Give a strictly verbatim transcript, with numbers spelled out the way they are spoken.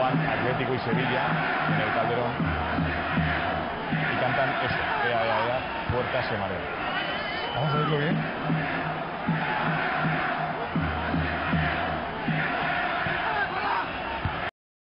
juegan Atlético y Sevilla en el Calderón y cantan eso, ea, ea, ea, puertas se marean. Vamos a oírlo bien.